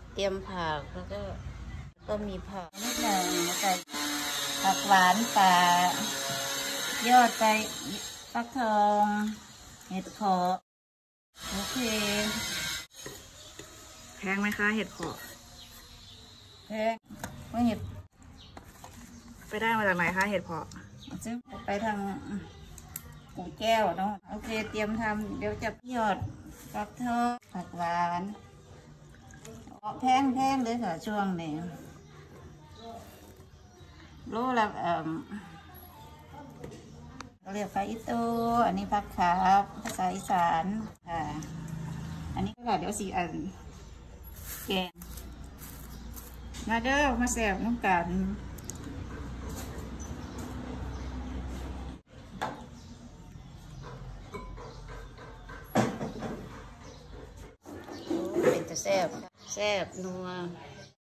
เตรียมผักแล้วก็มีผักนิดหน่อยใส่ผักหวานป่ายอดไปฟักทองเห็ดเพาะโอเคแพงไหมคะเห็ดเพาะแพงว่าเห็ดไปได้มาจากไหนคะเห็ดเพาะซื้อไปทางกู่แก้วเนาะโอเคเตรียมทำเดี๋ยวจะยอดฟักทองผักหวานแพงเลยค่ะช่วงนี้รู้ละเรียกผักอีตูอันนี้ผักขาภาษาอีสานค่ะอันนี้ก็เดี๋ยว4 อันแกงมาเด้อมาแซ่บน้ำกันเป็นจะแซ่บนัว